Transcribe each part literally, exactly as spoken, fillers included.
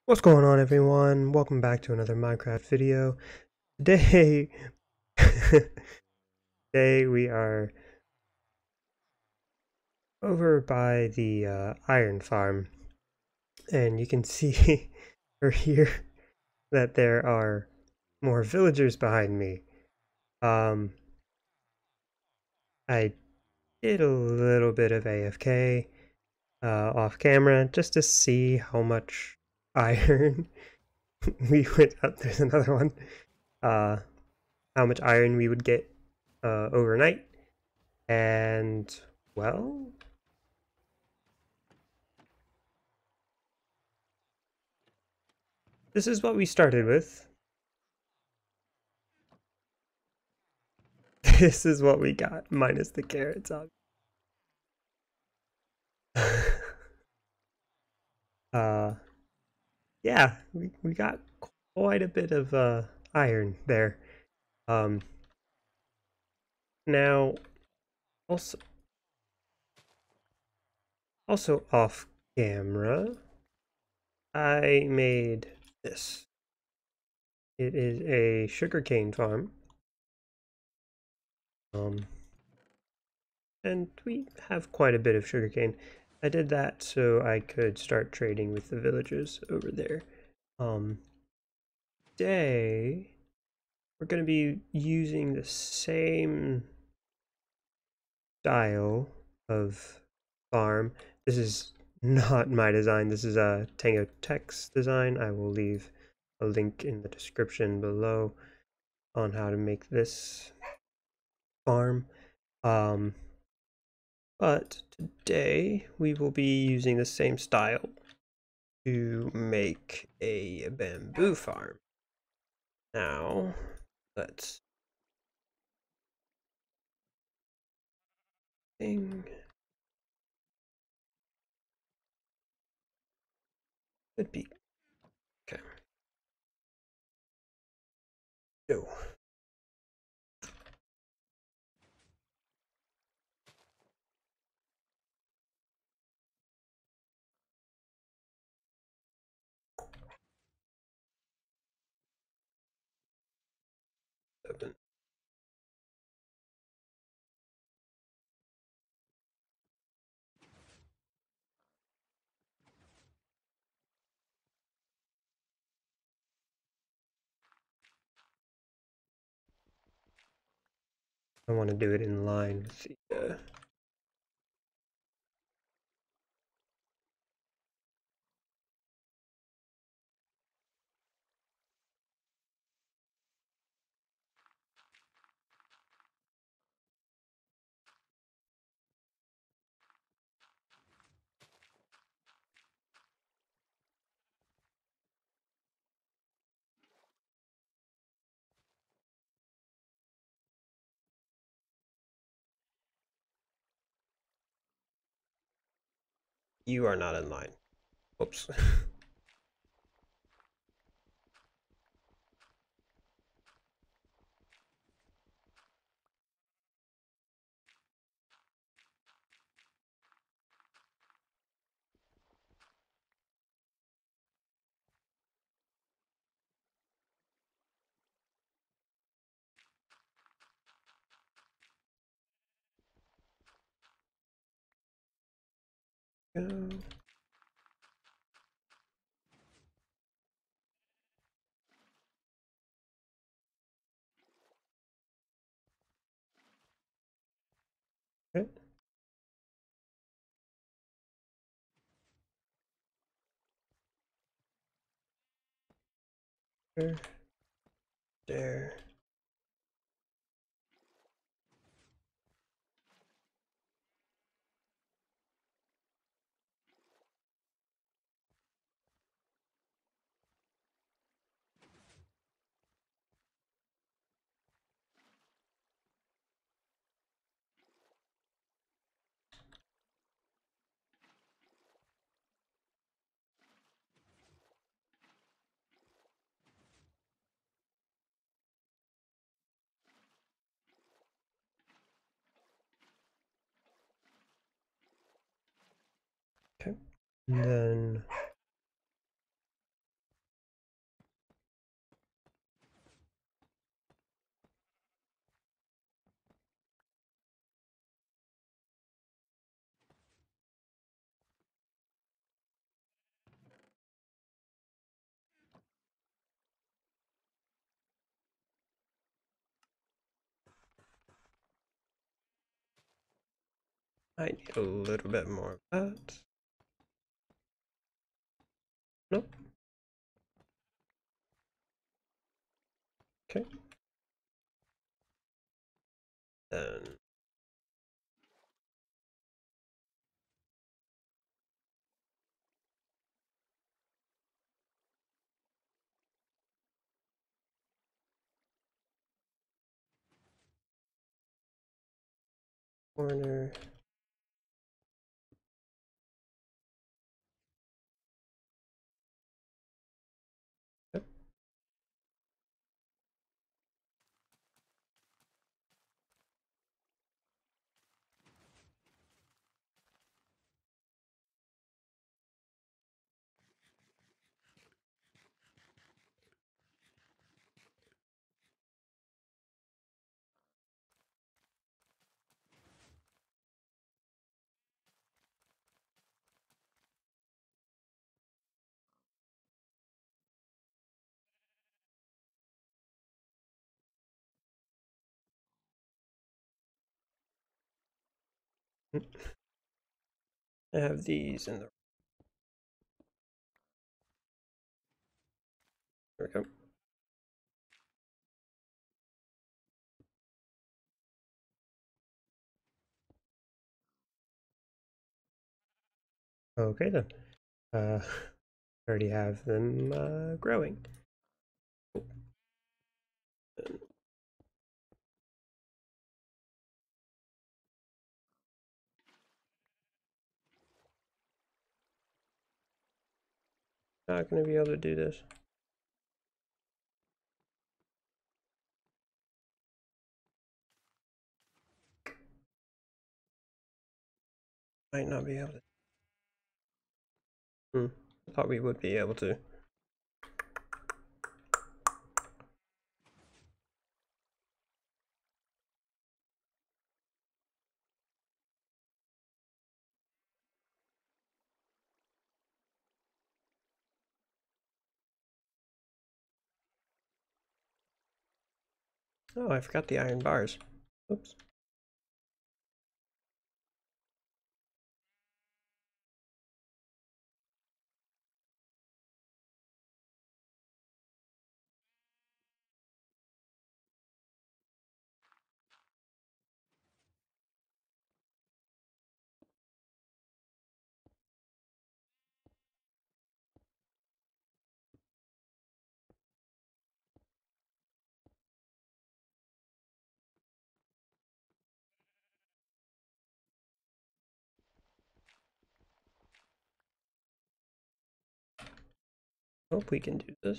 What's going on, everyone? Welcome back to another Minecraft video. Today, today we are over by the uh, iron farm, and you can see or hear that there are more villagers behind me. Um, I did a little bit of A F K uh, off camera just to see how much iron we would. Oh, there's another one. Uh, how much iron we would get uh, overnight. And, well, this is what we started with. This is what we got, minus the carrots, obviously. uh, yeah, we, we got quite a bit of uh, iron there. Um, now, also, also off camera, I made this. It is a sugarcane farm. Um, and we have quite a bit of sugarcane. I did that so I could start trading with the villagers over there. Um, today, we're going to be using the same style of farm. This is not my design. This is a Tango Tech's design. I will leave a link in the description below on how to make this farm. Um, but today we will be using the same style to make a bamboo farm. Now, let's thing could be okay. Go. Seven. I want to do it in line with the uh, you are not in line. Oops. Go. Okay. There. There. Okay. And then I need a little bit more of that. Nope. Okay. Then corner. Yep. I have these in the. There we go. Okay then. Uh, already have them uh, growing. Not gonna be able to do this. Might not be able to. Hmm. I thought we would be able to. Oh, I forgot the iron bars. Oops. Hope we can do this.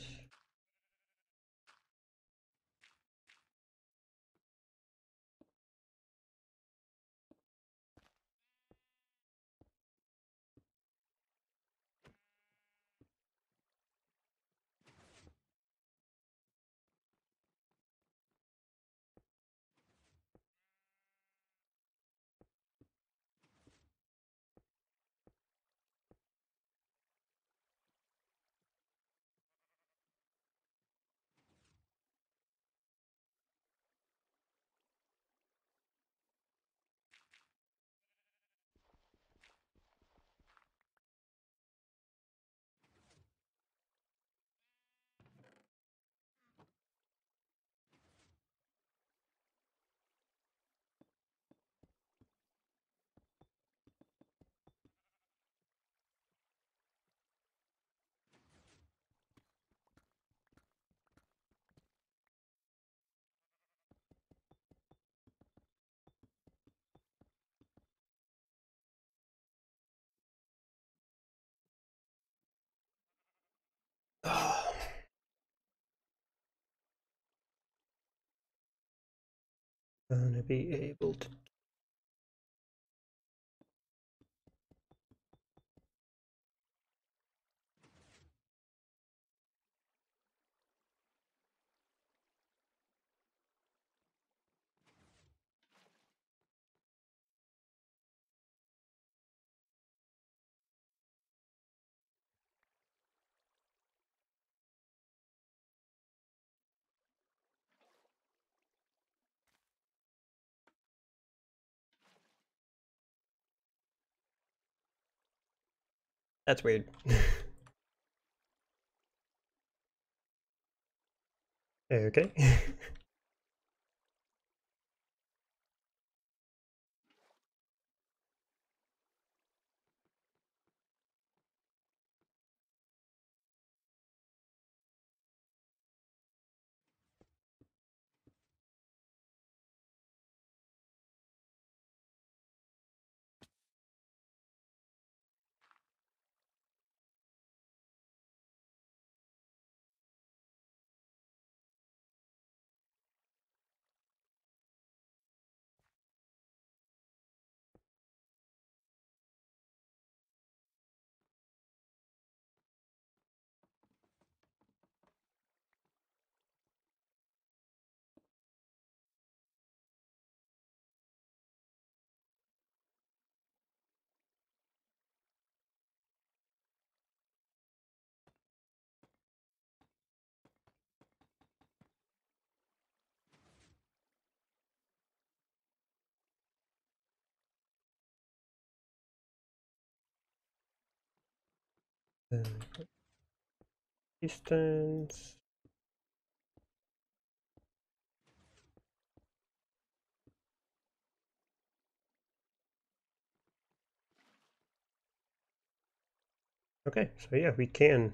Oh, gonna be able to. That's weird. Okay. Uh, Distance. Okay, so yeah, we can.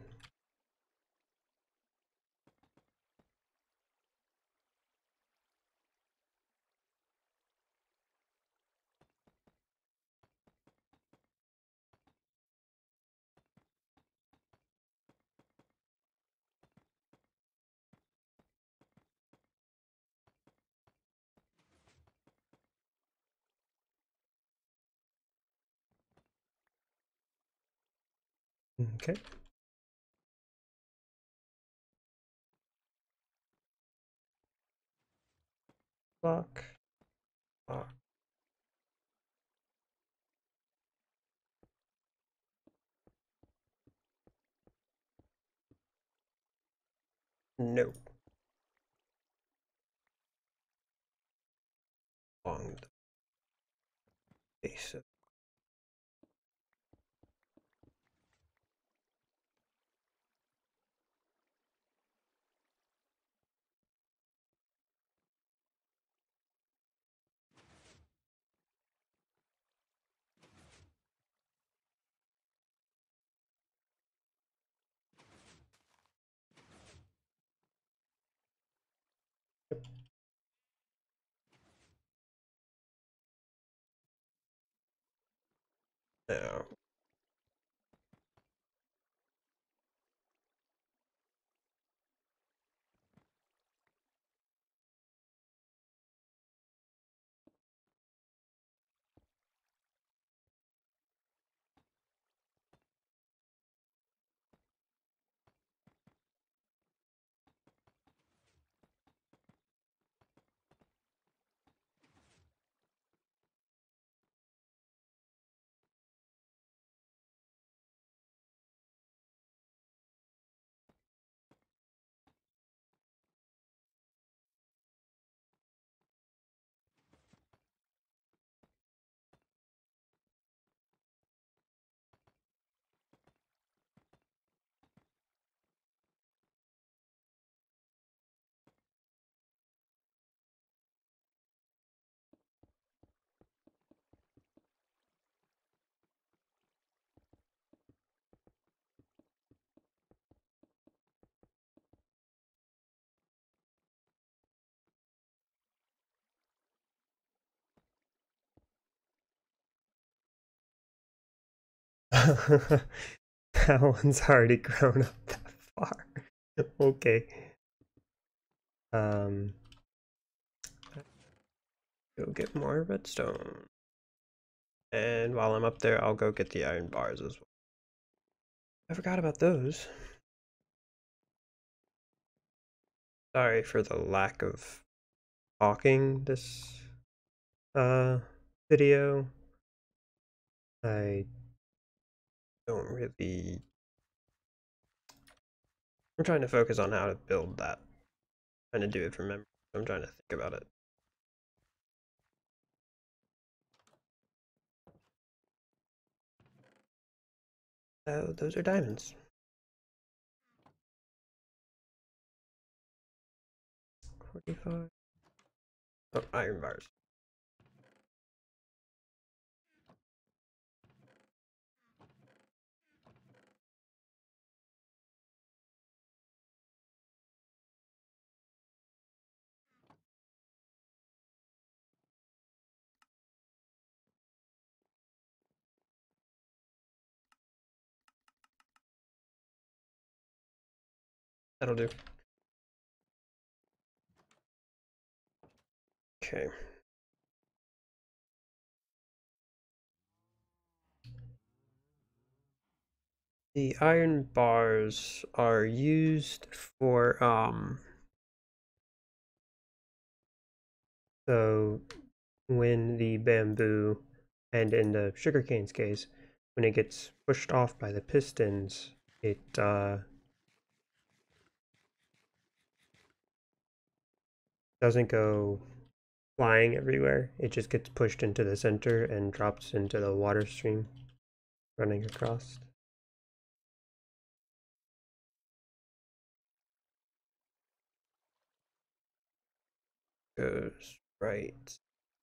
Okay. Block. Block. No. Along the base of. No. That one's already grown up that far. Okay. Um, go get more redstone. And while I'm up there, I'll go get the iron bars as well. I forgot about those. Sorry for the lack of talking this uh video. I don't really. I'm trying to focus on how to build that. I'm trying to do it from memory. I'm trying to think about it. So those are diamonds. forty-five. Oh, iron bars. That'll do. Okay. The iron bars are used for, um, so when the bamboo, and in the sugarcane's case, when it gets pushed off by the pistons, it uh, doesn't go flying everywhere. It just gets pushed into the center and drops into the water stream running across. Goes right.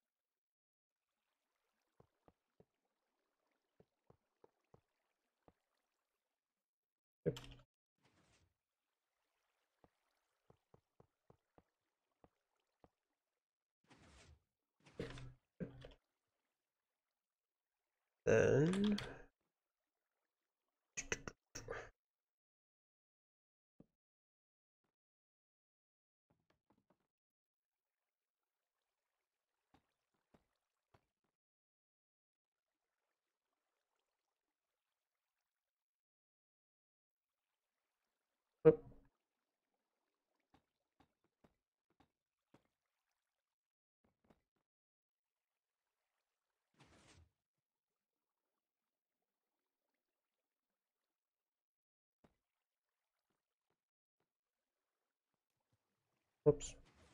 Yep. Then oh, whoops.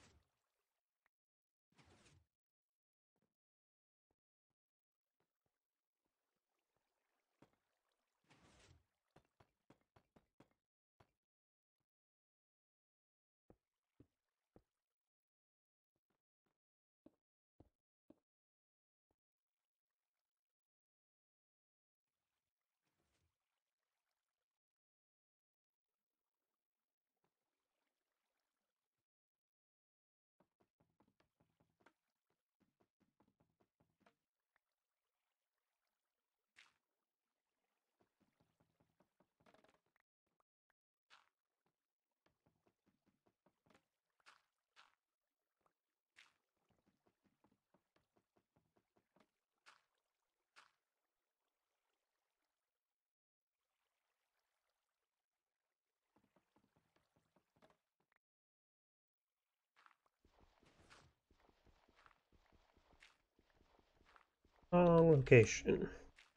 Wrong location.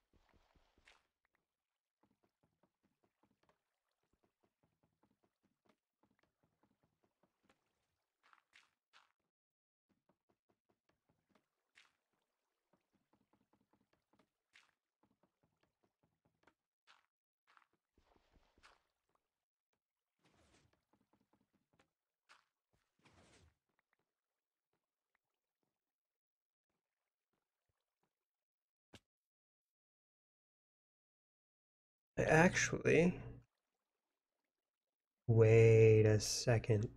Actually, wait a second.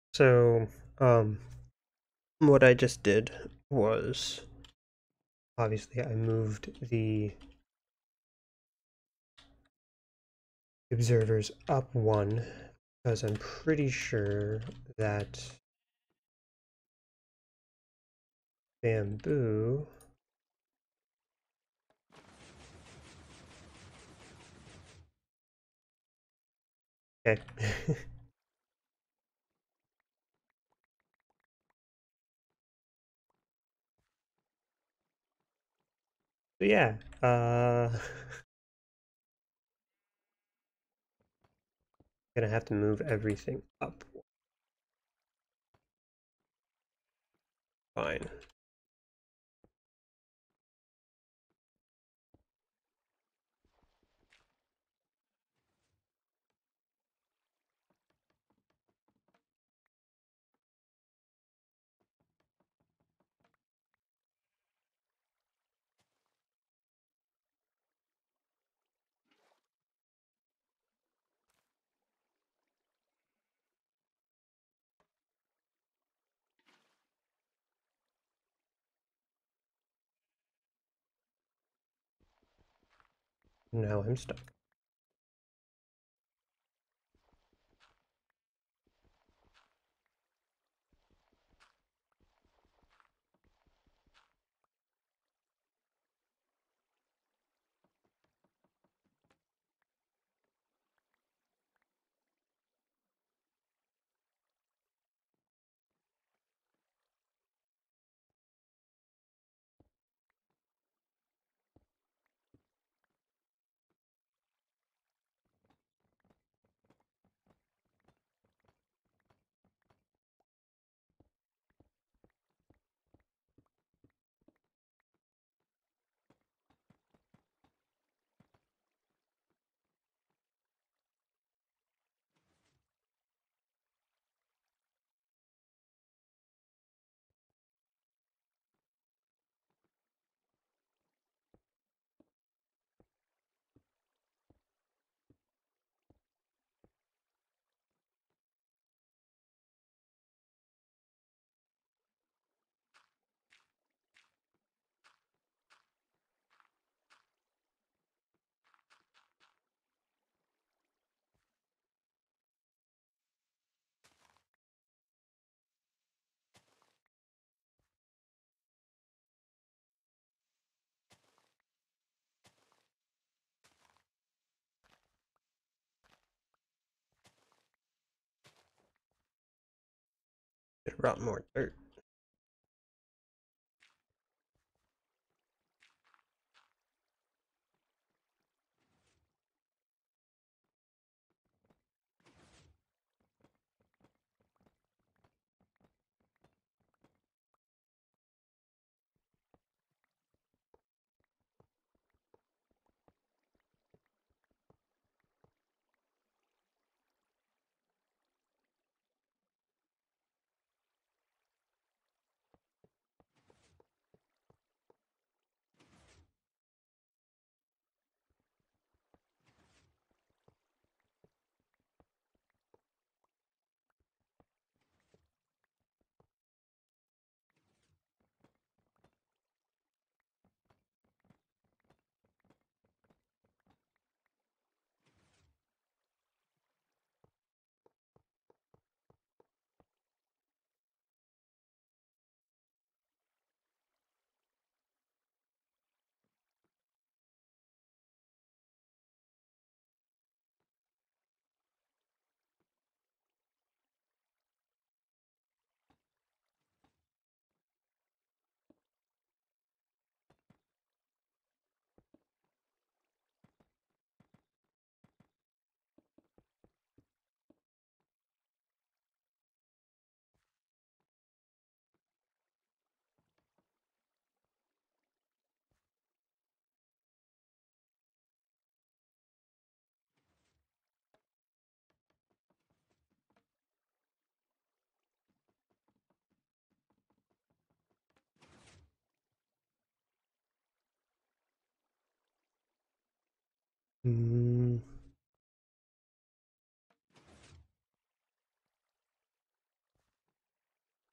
So, um, what I just did was obviously I moved the observers up one because I'm pretty sure that bamboo. Okay. So yeah, uh, gonna have to move everything up. Fine. Now I'm stuck. It brought more dirt.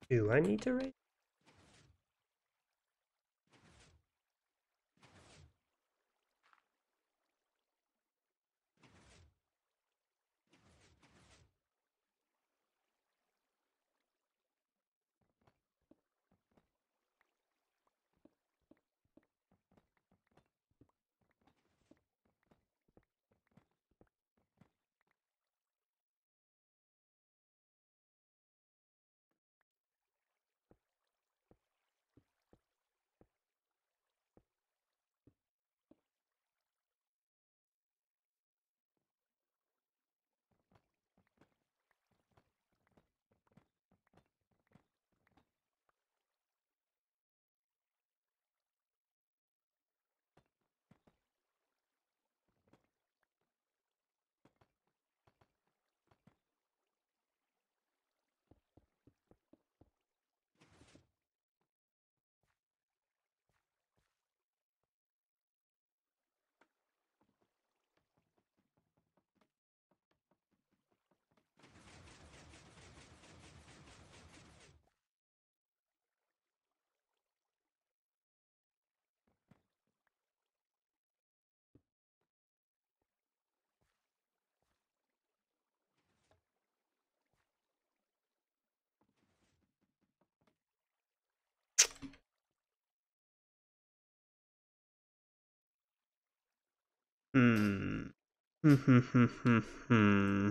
Do I need to raise? Hmm. Hmm. Hmm. Hmm. Hmm. Hmm.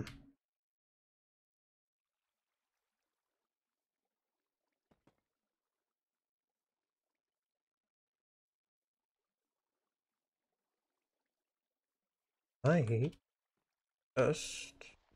I just.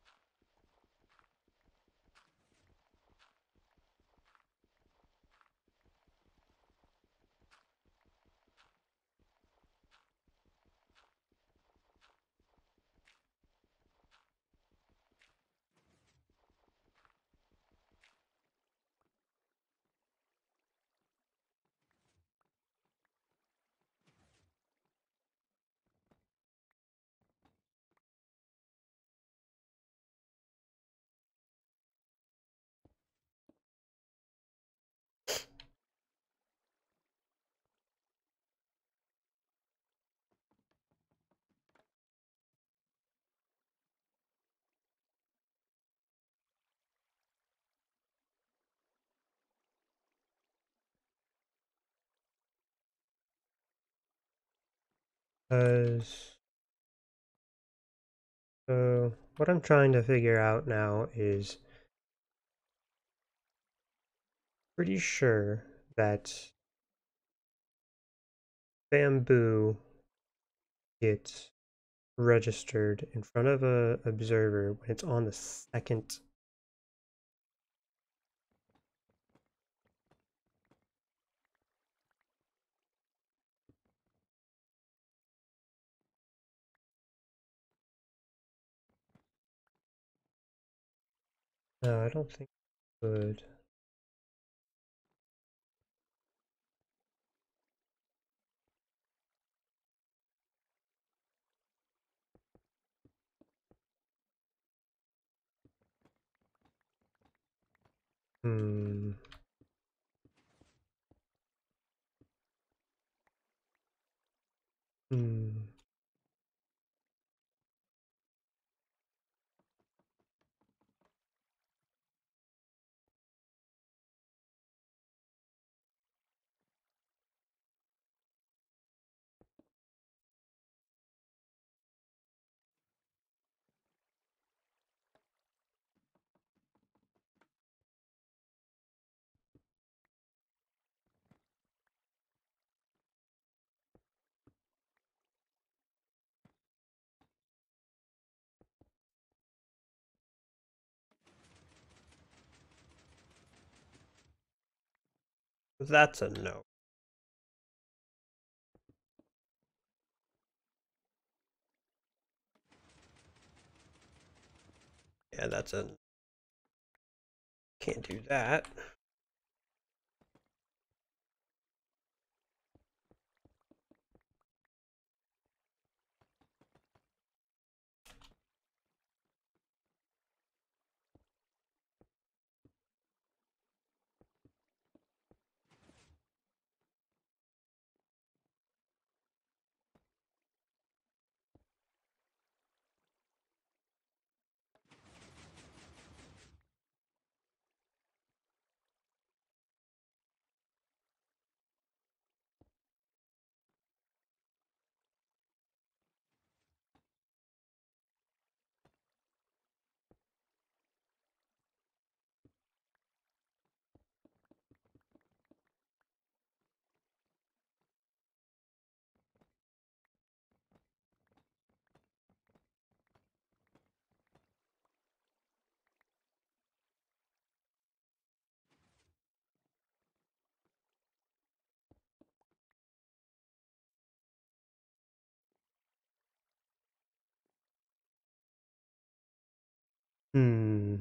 Because. So, what I'm trying to figure out now is pretty sure that bamboo gets registered in front of a observer when it's on the second. No, I don't think it would. Hmm. Hmm. That's a no. Yeah, that's a. Can't do that. Hmm.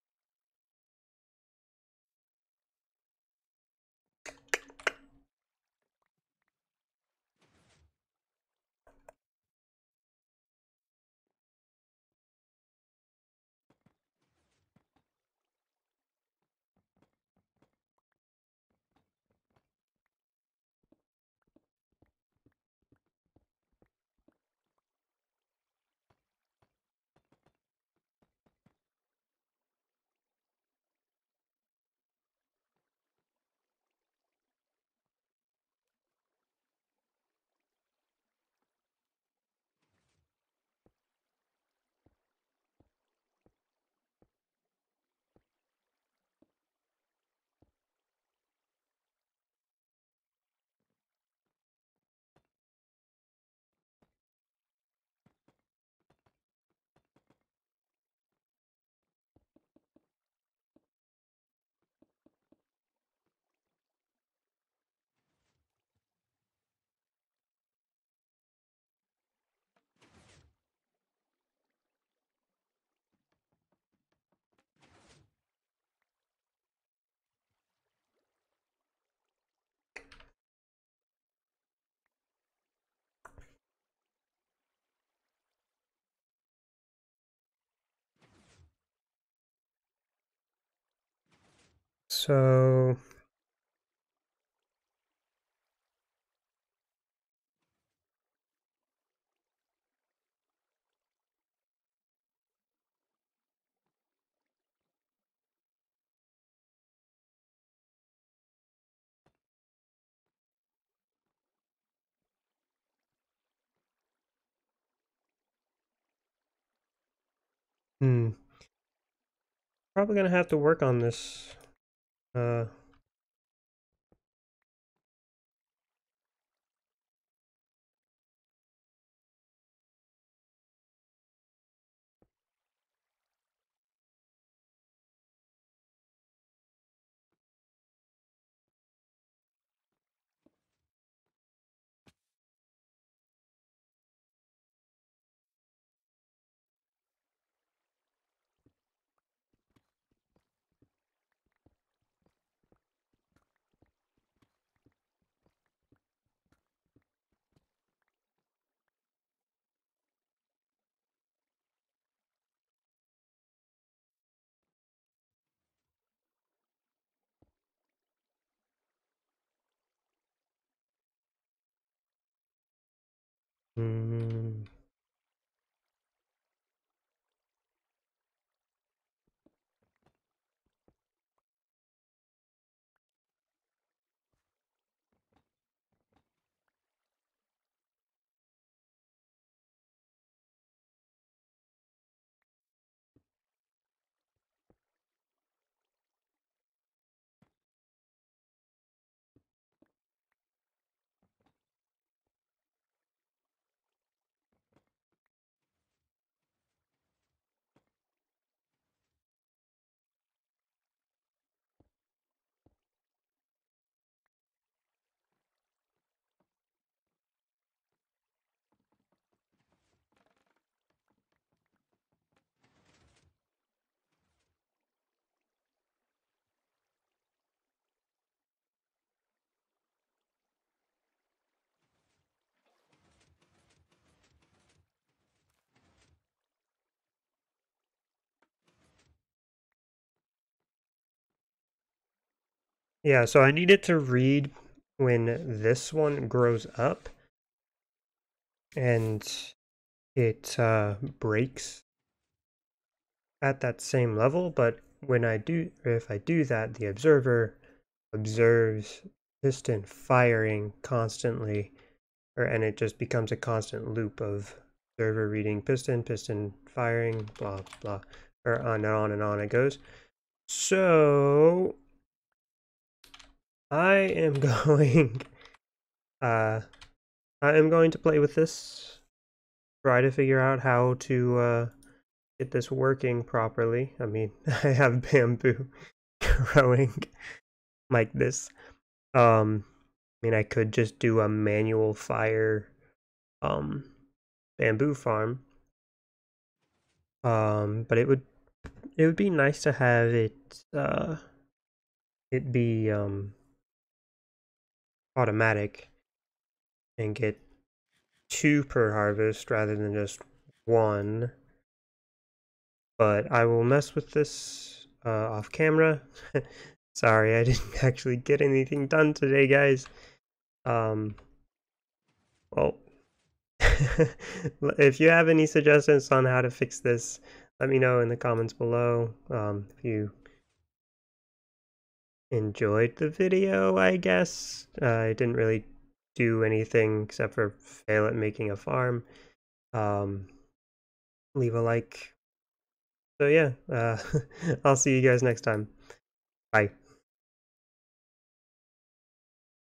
So, hmm, probably gonna have to work on this. Uh, hmm. Yeah, so I needed to read when this one grows up and it uh, breaks at that same level, but when I do, or if I do that, the observer observes piston firing constantly, or and it just becomes a constant loop of observer reading piston, piston firing, blah blah, or on and on and on it goes. So I am going, uh, I am going to play with this, try to figure out how to uh, get this working properly. I mean, I have bamboo growing like this. Um, I mean, I could just do a manual fire um, bamboo farm, um, but it would it would be nice to have it uh, it be um, automatic and get two per harvest rather than just one. But I will mess with this uh, off camera. Sorry, I didn't actually get anything done today, guys. Um, well, if you have any suggestions on how to fix this, let me know in the comments below. Um, if you enjoyed the video, I guess. Uh, I didn't really do anything except for fail at making a farm. Um, leave a like. So yeah, uh, I'll see you guys next time. Bye.